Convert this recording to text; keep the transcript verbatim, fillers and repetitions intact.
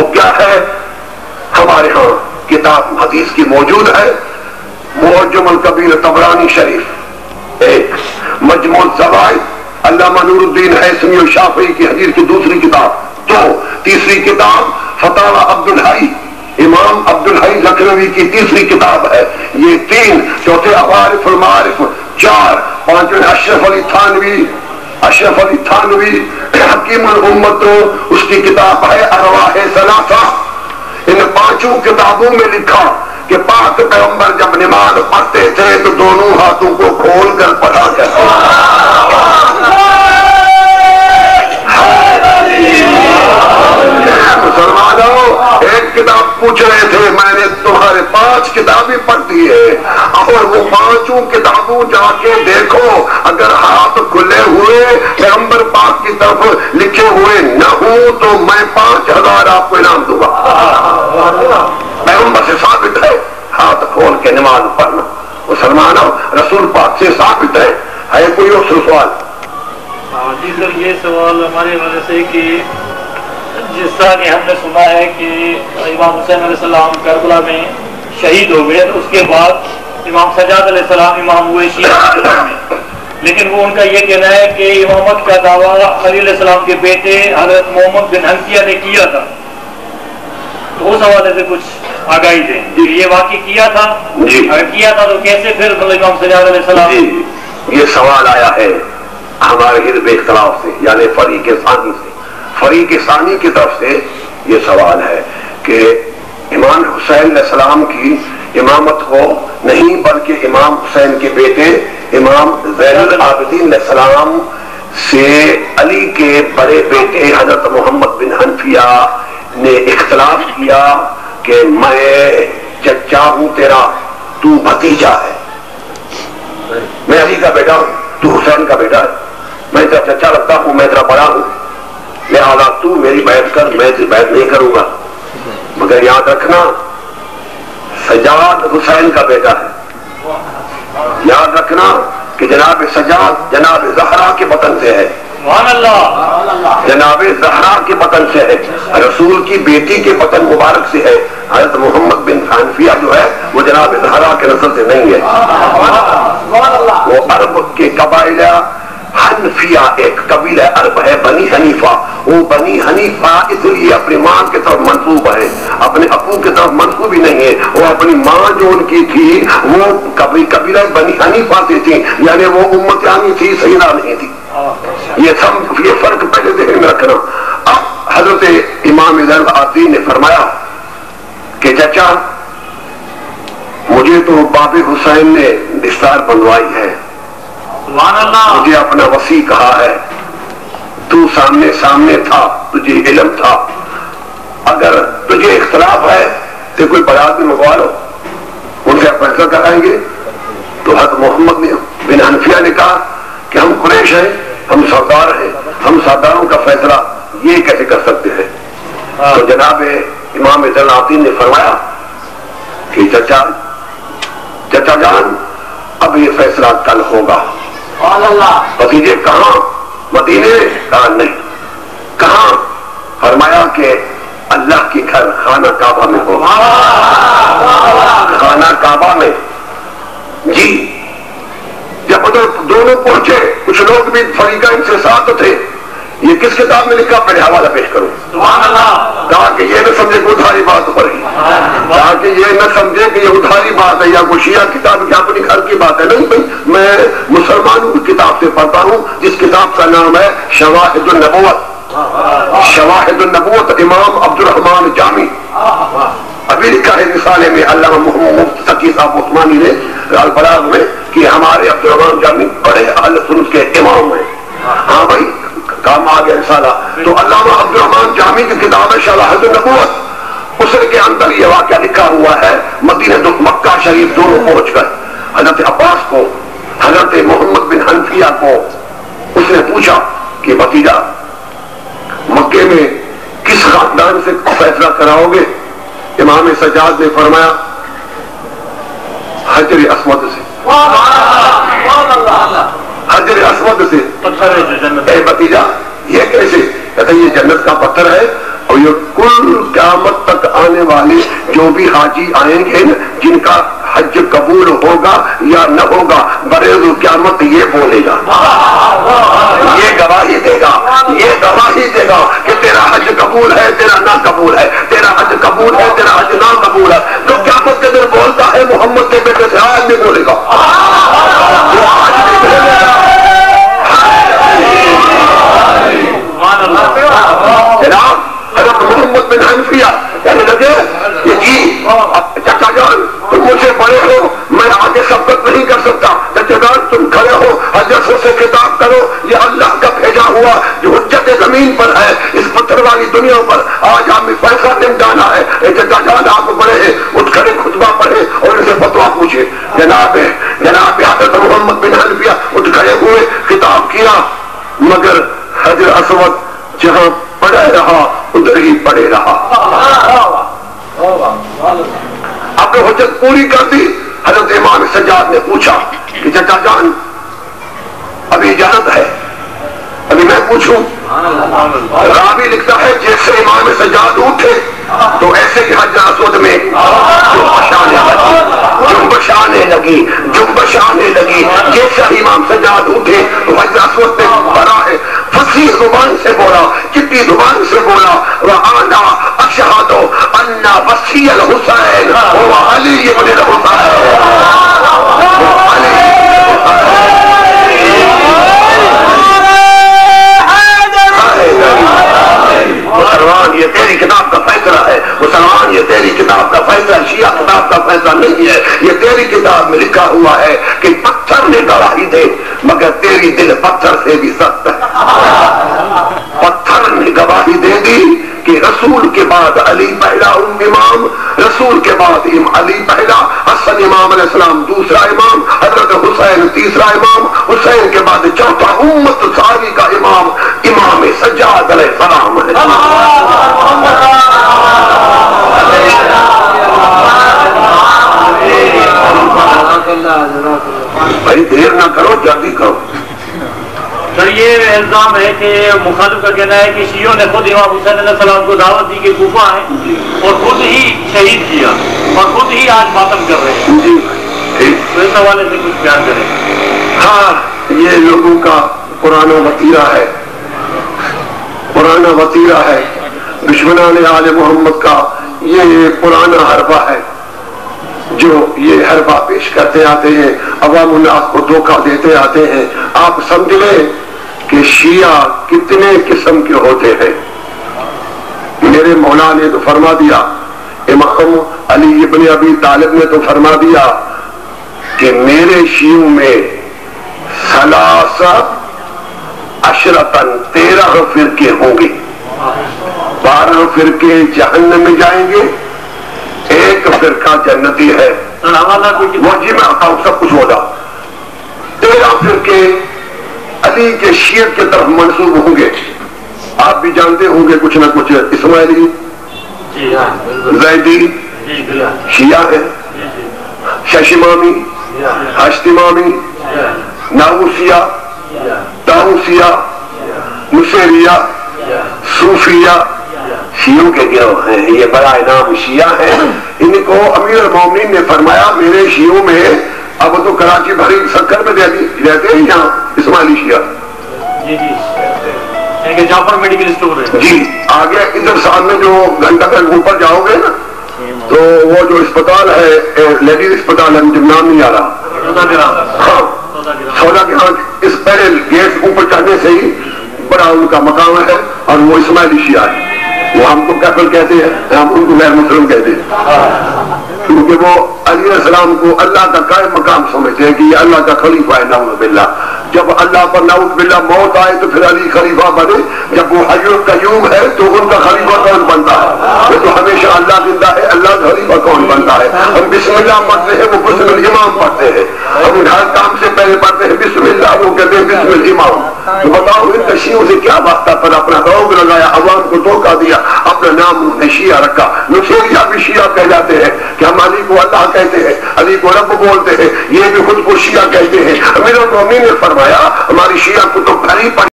کیا ہے؟ ہمارے ہاں کتاب حدیث کی موجود ہے، معجم الکبیر طبرانی شریف، ایک مجموع الزوائد علامہ نور الدین حیثمی الشافعی کی حدیث کی دوسری کتاب، دو تیسری کتاب فتاوی عبد الحی امام عبد الحی لکھنوی کی تیسری کتاب ہے، یہ تین، چوتھے عوارف المعارف، چار پانچویں اشرف علی تھانوی اشرف علی تھانوی حکیم الامت، اس کی کتاب ہے ارواح ثلاثہ۔ ان پانچوں کتابوں میں لکھا کہ پاک پیغمبر جب نماز پڑھتے تھے تو دونوں ہاتھوں کو کھول کر پڑھا کرتے مسلمانوں، ایک کتاب پوچھ رہے تھے، میں نے تمہارے پانچ کتابیں پڑھ دی ہے، اور وہ پانچوں کتابوں جا کے دیکھو، اگر ہاتھ کھلے ہوئے پیغمبر پاک کی طرف لکھے ہوئے نہ ہوں تو میں پانچ ہزار آپ کو انعام دوں گا۔ پیغمبر سے ثابت ہے ہاتھ کھول کے نماز پڑھنا، مسلمانوں رسول پاک سے ثابت ہے۔ ہے کوئی اور سوال؟ جی سر، یہ سوال ہمارے وجہ سے کہ جس طرح کہ ہم نے سنا ہے کہ امام حسین علیہ السلام کربلا میں شہید ہو گئے، اس کے بعد امام سجاد علیہ السلام امام ہوئے شیعہ میں، لیکن وہ ان کا یہ کہنا ہے کہ امامت کا دعویٰ علی علیہ السلام کے بیٹے حضرت محمد بن حنفیہ نے کیا تھا، تو اس حوالے سے کچھ آگاہی دیں کہ یہ واقعی کیا تھا، اگر کیا تھا تو کیسے پھر امام سجاد علیہ السلام؟ جی یہ سوال آیا ہے ہمارے حزب اختلاف سے، یعنی فریق ثانی سے، فریق ثانی کی طرف سے یہ سوال ہے کہ امام حسین علیہ السلام کی امامت کو نہیں بلکہ امام حسین کے بیٹے امام زین العابدین علیہ السلام سے علی کے بڑے بیٹے حضرت محمد بن حنفیہ نے اختلاف کیا کہ میں چچا ہوں تیرا، تو بھتیجا ہے، میں علی کا بیٹا ہوں تو حسین کا بیٹا ہے، میں تیرا چچا لگتا ہوں، میں تیرا بڑا ہوں، لہذا تو میری بیعت کر، میں تیری بیعت نہیں کروں گا، مگر یاد رکھنا سجاد حسین کا بیٹا ہے، یاد رکھنا کہ جناب سجاد جناب زہرا کے بطن سے ہے، جناب زہرا کے بطن سے ہے، رسول کی بیٹی کے بطن مبارک سے ہے، حضرت محمد بن حنفیہ جو ہے وہ جناب زہرا کے نسل سے نہیں ہے، وہ عرب کے قبائل حنفیہ ایک قبیلہ عرب ہے، بنی حنیفہ، وہ بنی حنیفہ اس لیے اپنی ماں کی طرف منسوب ہے، اپنے ابو کی طرف منسوب ہی نہیں ہے، وہ اپنی ماں جو ان کی تھی وہ قبیلہ بنی حنیفہ سے تھی، یعنی وہ امت یعنی تھی، سیدہ نہیں تھی، یہ سب یہ فرق پہلے ذہن میں رکھنا۔ اب حضرت امام زین العابدین نے فرمایا کہ چچا مجھے تو باب حسین نے دستار بنوائی ہے، مجھے اپنا وصی کہا ہے، تو سامنے سامنے تھا، تجھے علم تھا، اگر تجھے اختلاف ہے تو کوئی بڑا آدمی منگوا لو، ان سے فیصلہ کرائیں گے۔ تو حضرت محمد بن حنفیہ نے کہا کہ ہم قریش ہیں، ہم سردار ہیں، ہم سرداروں کا فیصلہ یہ کیسے کر سکتے ہیں؟ تو جناب امام زین العابدین نے فرمایا کہ چچا چچا جان اب یہ فیصلہ کل ہوگا۔ بھتیجے کہاں؟ مدینے؟ کہا نہیں۔ کہاں؟ فرمایا کہ اللہ کے گھر خانہ کعبہ میں ہو، خانہ کعبہ میں۔ جی جب ادھر دونوں پہنچے، کچھ لوگ بھی فریقین سے ساتھ تھے، یہ کس کتاب میں لکھا؟ پہلے حوالہ پیش کروں، تاکہ یہ نہ سمجھے کہ ادھاری بات ہو رہی، تاکہ یہ نہ سمجھے کہ یہ ادھاری بات ہے یا کوئی شیعہ کتاب کی اپنی گھر کی بات ہے۔ نہیں بھائی، میں مسلمانوں کی کتاب سے پڑھتا ہوں جس کتاب کا نام ہے شواہد النبوت، شواہد النبوت امام عبد الرحمن جامی، ابھی لکھا ہے رسالے میں علامہ محمد تقی صاحب عثمانی نے البلاغ میں کہ ہمارے عبد الرحمن جامی بڑے اہل سنت کے امام ہیں۔ ہاں بھائی کام آ گیا رسالہ، تو علامہ عبد الرحمن جامی کی کتاب ہے شواہد النبوت، اس کے اندر یہ واقعہ لکھا ہوا ہے۔ مدینہ مکہ شریف دونوں پہنچ کر حضرت عباس کو، حضرت محمد بن حنفیہ کو اس نے پوچھا کہ بھتیجا مکے میں کس خاندان سے فیصلہ کراؤ گے؟ امام سجاد نے فرمایا حجر اسود سے، حجر اسود سے۔ اے بھتیجا یہ کیسے؟ کہتا یہ جنت کا پتھر ہے، اور یہ کل قیامت تک آنے والے جو بھی حاجی آئیں گے نا، جن کا حج قبول ہوگا یا نہ ہوگا، بروز قیامت یہ بولے گا، یہ گواہی دے گا، یہ گواہی دے گا کہ تیرا حج قبول ہے، تیرا نہ قبول ہے، تیرا حج قبول ہے، تیرا حج نہ قبول ہے۔ تو قیامت کے دن بولتا ہے محمد کے بیٹے سے آج نہیں بولے گا، وہ آج نہیں بولے گا۔ جناب حضرت محمد بن حنفیہ کہنے لگے کہ جی چچا جان تم مجھے بڑے ہو، میں آگے سبقت نہیں کر سکتا، چچا جان تم کھڑے ہو، حضرت سے خطاب کرو، یہ اللہ کا بھیجا ہوا جو حجت زمین پر ہے، اس پتھر والی دنیا پر آج ہمیں فیصلہ نمٹانا ہے۔ اے چچا جان آپ بڑے ہیں، اٹھ کھڑے خطبہ پڑھے اور ان سے فتوا پوچھے۔ جناب جناب حضرت محمد بن حنفیہ اٹھ کھڑے ہوئے، خطاب کیا، مگر حجر اسود جہاں پڑے رہا ادھر ہی پڑے رہا۔ آپ نے حجت پوری کر دی۔ حضرت امام سجاد نے پوچھا کہ چچا جان ابھی اجازت ہے؟ ابھی میں پوچھوں؟ راوی لکھتا ہے جیسے امام سجاد اٹھے تو ایسے ہی حجر اسود میں جنبش آنے لگی، جنبش آنے لگی، جنبش آنے لگی۔ جیسا امام سجاد اٹھے تو حجر اسود میں بھرا ہے، فصیح زبان سے بولا، کتنی زبان سے بولا، وَأَنَا أَشْهَدُ أَنَّ وَصِيَّ الْحُسَيْنِ هُوَ عَلِيُّ بْنُ الْحُسَيْنِ۔ مسلمان یہ تیری کتاب کا فیصلہ ہے، مسلمان یہ تیری کتاب کا فیصلہ، شیعہ کتاب کا فیصلہ نہیں ہے، یہ تیری کتاب میں لکھا ہوا ہے کہ پتھر نے گواہی دے مگر تیری دل پتھر سے بھی سخت ہے۔ پتھر نے گواہی دے دی کہ رسول کے بعد علی پہلا امام، رسول کے بعد علی پہلا، حسن امام علیہ السلام دوسرا امام، حضرت حسین تیسرا امام، حسین کے بعد چوتھا امت ساری کا امام امام سجاد علیہ السلام ہے۔ بھائی دیر نہ کرو، جلدی کرو۔ سر یہ الزام ہے کہ مخالف کا کہنا ہے کہ شیعوں نے خود امام حسین علیہ السلام کو دعوت دی کہ کوفہ آئیں اور خود ہی شہید کیا اور خود ہی آج ماتم کر رہے ہیں، تو اس حوالے سے کچھ بیان کریں۔ ہاں یہ لوگوں کا پرانا وتیرہ ہے، پرانا وتیرہ ہے، دشمنان آل محمد کا یہ پرانا حربہ ہے جو یہ حربہ پیش کرتے آتے ہیں، عوام الناس کو دھوکہ دیتے آتے ہیں۔ آپ سمجھ لیں کہ شیعہ کتنے قسم کے ہوتے ہیں۔ میرے مولا نے تو فرما دیا، امام علی ابن ابی طالب نے تو فرما دیا کہ میرے شیعوں میں ثلاثہ عشرتن تیرہ فرقے ہوں گے، بارہ فرقے جہنم میں جائیں گے، ایک فرقہ جنتی ہے۔ وہ جی میں آتا ہوں سب کچھ ہوگا۔ تیرہ فرقے علی کے شیعت کی طرف منسوب ہوں گے، آپ بھی جانتے ہوں گے کچھ نہ کچھ، اسماعیلی، زیدی شیعہ ہے، ششمامی، ہشتمامی، ناؤسیہ، تاؤسیہ، نصیریہ، صوفیہ، شیعوں کے گروہ ہیں، یہ بڑا نام شیعہ ہیں۔ ان کو امیر المومنین نے فرمایا میرے شیعوں میں، اب تو کراچی بھری سکر میں رہتے ہیں یہاں اسماعیلی شیعہ، جی جی جعفر میڈیکل اسٹور ہے جی، آگے ادھر سامنے جو گھنٹہ تک اوپر جاؤ گے نا تو وہ جو اسپتال ہے لیڈیز اسپتال ہے، مجھے نام نہیں آ رہا، ہاں سودا کے ہاں، اس پہلے گیٹ اوپر چڑھنے سے ہی بڑا ان کا مقام ہے اور وہ اسماعیلی شیعہ ہے۔ وہ ہم کو کیفر کہتے ہیں، ہم ان کو غیر مسلم کہتے ہیں، کیونکہ وہ علی علیہ السلام کو اللہ کا قائم مقام سمجھتے ہیں کہ یہ اللہ کا خلیفہ ہے، نعوذ باللہ۔ جب اللہ پر نعوذ باللہ موت آئے تو پھر علی خلیفہ بنے، جب وہ حی القیوم ہے تو ان کا خلیفہ کون بنتا ہے؟ وہ تو ہمیشہ اللہ زندہ ہے، اللہ کا خلیفہ کون بنتا ہے؟ ہم بسم اللہ پڑھتے ہیں، وہ بسم الامام پڑھتے ہیں، ہم ہر کام سے پہلے پڑھتے ہیں بسم اللہ، وہ کہتے ہیں بسم الامام۔ تو بتاؤ ان شیعوں سے کیا واسطہ، پر اپنا روگ لگایا، عوام کو دھوکہ دیا، اپنا نام انہوں نے شیعہ رکھا۔ نصیریہ بھی شیعہ کہہ جاتے ہیں کہ ہم علی کو اللہ کہتے ہیں، علی کو رب بولتے ہیں، یہ بھی خود کو شیعہ کہتے ہیں۔ امیر المومنین نے فرمایا ہماری شیعہ کتب بھری پڑھی